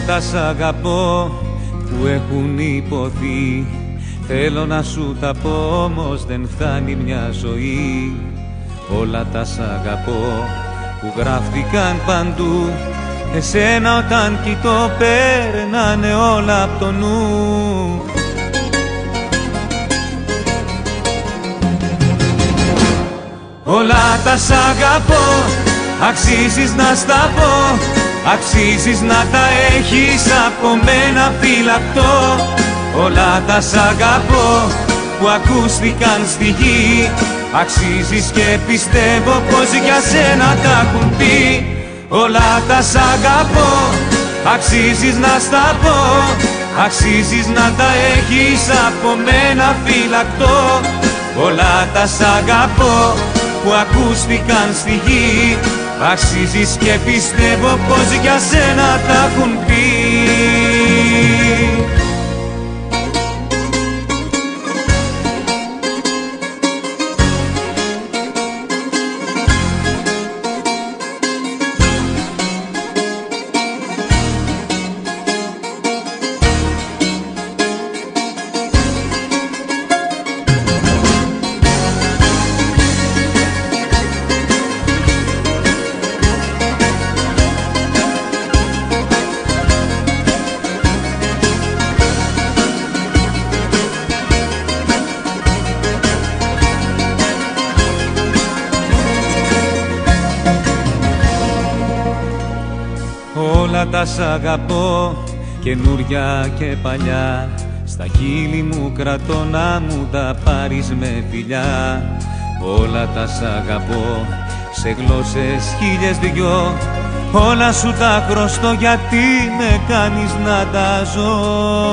τα σ' αγαπώ που έχουν υποθεί. Θέλω να σου τα πω όμως δεν φτάνει μια ζωή. Όλα τα σ' αγαπώ που γράφτηκαν παντού, εσένα όταν κοιτώ περνάνε όλα απ' το νου. Όλα τα σ' αγαπώ, αξίζεις να στα πω, αξίζεις να τα έχεις από μένα φυλακτό. Όλα τα σ' αγαπώ που ακούστηκαν στη γη, αξίζεις και πιστεύω πως για σένα τα έχουν πει. Όλα τα σ' αγαπώ, αξίζεις να στα πω, αξίζεις να τα έχεις από μένα φυλακτό. Όλα τα σ' αγαπώ που ακούστηκαν στη γη, αξίζεις και πιστεύω πως για σένα τα έχουν πει. Όλα τα σ' αγαπώ, καινούρια και παλιά, στα χείλη μου κρατώ να μου τα πάρεις με φιλιά. Όλα τα σ' αγαπώ, σε γλώσσες χίλιες δυο, όλα σου τα χρωστώ γιατί με κάνεις να τα ζω.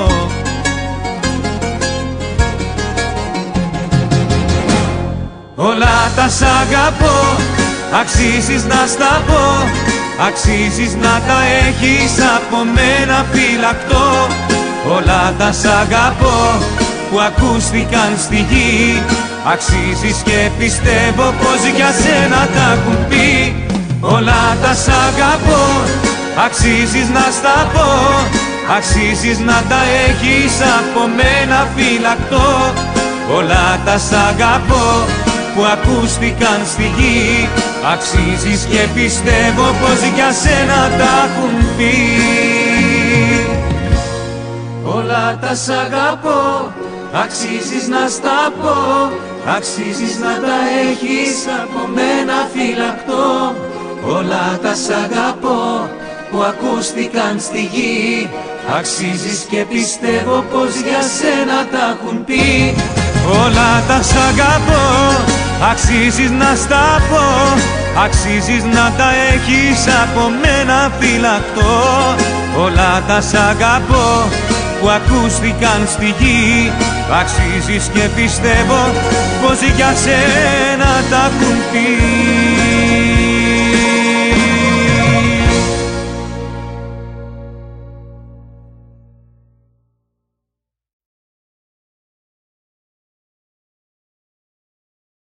Όλα τα σ' αγαπώ, αξίζεις να στα πω, αξίζεις να τα έχεις από μένα φυλακτό. Όλα τα σ' αγαπώ που ακούστηκαν στη γη, αξίζεις και πιστεύω πως για σένα τα έχουν πει. Όλα τα σ' αγαπώ, αξίζεις να στα πω, αξίζεις να τα έχεις από μένα φυλακτό. Όλα τα σ' αγαπώ που ακούστηκαν στη γη, αξίζεις και πιστεύω πως για σένα τα έχουν πει. Όλα τα σ' αγαπώ, αξίζεις να στα πω, αξίζεις να τα έχεις από μένα φυλακτό. Όλα τα σ' αγαπώ που ακούστηκαν στη γη, αξίζεις και πιστεύω πως για σένα τα έχουν πει. Όλα τα σ' αγαπώ, αξίζεις να στα πω, αξίζεις να τα έχεις από μένα φυλακτό. Όλα τα σ' αγαπώ που ακούστηκαν στη γη, αξίζεις και πιστεύω πως για σένα τα έχουν πει.